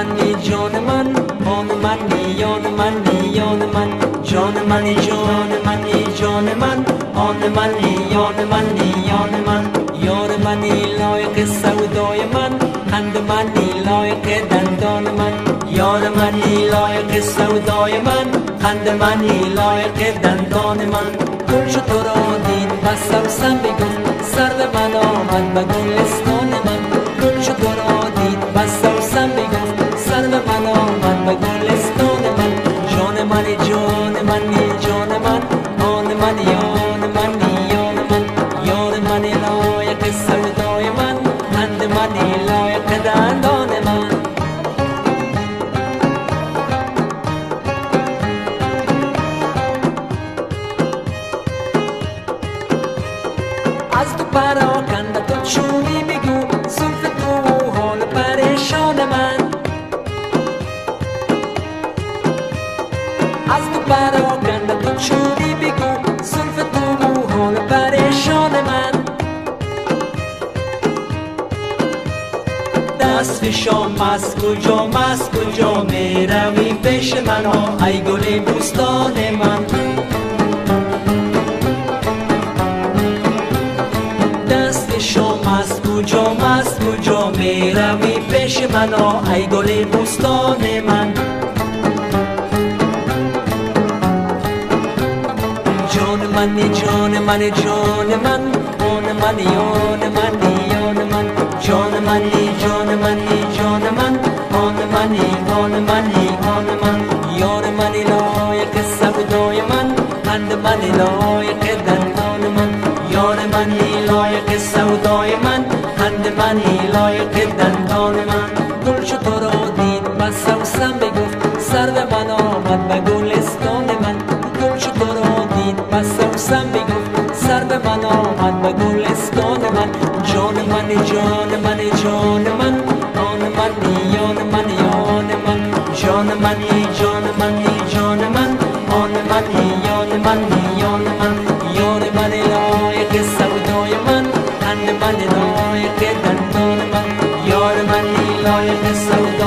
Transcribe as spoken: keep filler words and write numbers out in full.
منی جان من آن منی یان منی یان من جان منی جان منی جان من آن منی یان منی یان من یار منی لایق سودای من خند منی لایق دندان من یار منی لایق سودای من خند منی لایق دندان من گل شد تو را دید بس سوسن بگفت سرو من آمد به گلستان من گل شد تو را دید بس سوسن بگفت سرو من آمد به گلستان من جان منی جان منی جان من آن من یان منی یان من یار منی لایق سودای من خند منی لایق دندان من از تو پراکنده تو چونی بگو زلف تو حال پریشان من از تو پراکنده تو چونی بگو زلف تو حال پریشان من دست فشام از کجا از کجا می روی پیش من ای گل بوستان من شام از کجا از کجا می روی پیش من ای گل بوستان من جان منی جان من جان من آن من یان منی یان من جان منی جان منی جان من آن منی آن منی آن من یار منی لایق سودای من خند منی لایق دندان من یار منی لایق سودای من خند منی لایق دندان من گل شد تو را دید بس سوسن بگفت سرو من آمد به گلستان من گل شد تو را دید بس سوسن بگفت سرو من آمد به گلستان من جان منی جان منی جان من آن منی یان من یان من جان منی جان منی جان من آن منی یان منی یان من یار منی لایق سودای من خند منی لایق دندان من یار منی لایق سودای